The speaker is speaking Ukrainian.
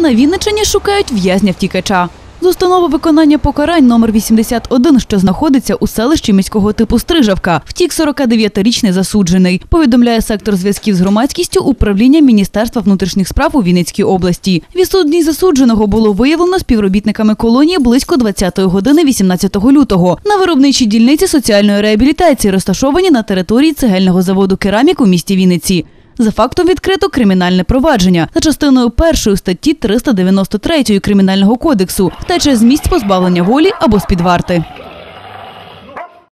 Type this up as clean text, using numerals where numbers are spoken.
На Вінниччині шукають в'язня-втікача. З установи виконання покарань номер 81, що знаходиться у селищі міського типу Стрижавка, втік 49-річний засуджений, повідомляє сектор зв'язків з громадськістю управління Міністерства внутрішніх справ у Вінницькій області. Відсутність засудженого було виявлено співробітниками колонії близько 20-ї години 18 лютого на виробничій дільниці соціальної реабілітації, розташованій на території цегельного заводу «Керамік» у місті Вінниці. За фактом відкрито кримінальне провадження за частиною 1 статті 393 Кримінального кодексу – втеча з місць позбавлення волі або з-під варти.